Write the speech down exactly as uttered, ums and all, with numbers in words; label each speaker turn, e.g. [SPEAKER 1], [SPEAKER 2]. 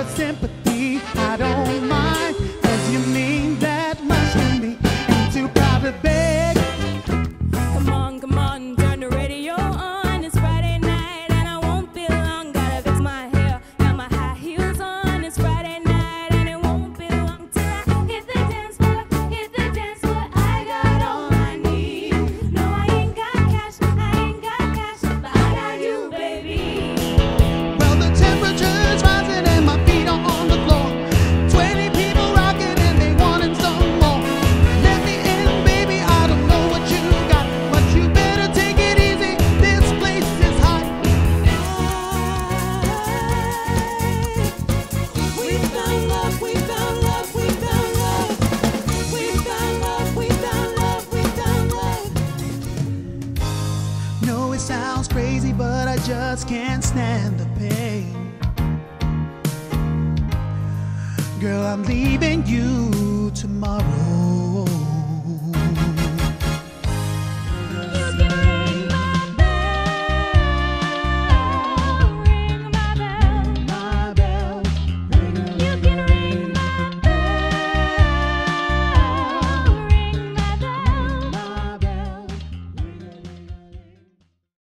[SPEAKER 1] sympathy. I don't mind, cause you mean that much to me. Ain't too proud to beg.
[SPEAKER 2] Come on, come on, turn the radio on. It's Friday night and I won't be long. Gotta fix my hair, got my high heels on. It's Friday night and it won't be long till I hit the dance floor, hit the dance floor. I got all I need. No, I ain't got cash, I ain't got cash, but I got you, baby.
[SPEAKER 1] Well, the temperature's rising and my feet are on the floor. Twenty people rocking and they wanting some more. Let me in, baby, I don't know what you got, but you better take it easy, this place is hot.
[SPEAKER 2] We found love, we found love, we found love. We found love, we found love, we found love.
[SPEAKER 1] No, it sounds crazy, but I just can't stand the pain. Girl, I'm leaving you.